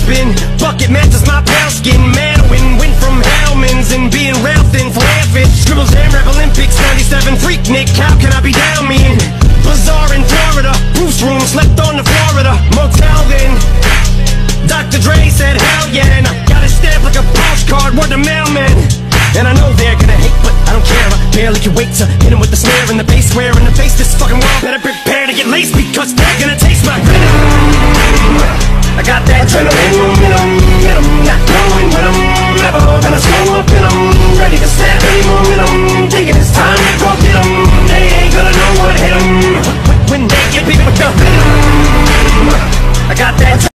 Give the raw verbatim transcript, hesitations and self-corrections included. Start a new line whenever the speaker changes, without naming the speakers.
rapping. Bucket matches my pale skin. Manowin, win from Hellman's and being railed thin for laughing. Scribbles and rap Olympics, ninety-seven freak Nick. How can I be down me in Bazaar in Florida? Bruce room, slept on the Florida motel then. Doctor Dre said hell yeah, and I got it stamped like a postcard, word to mailman. And I know they're gonna hate, but I don't care. I barely can wait to hit them with the snare and the bass. Swear in the face, this fucking world better prepare to get laced, because they're gonna taste my venom. I got that adrenaline momentum, and I'm not going with them.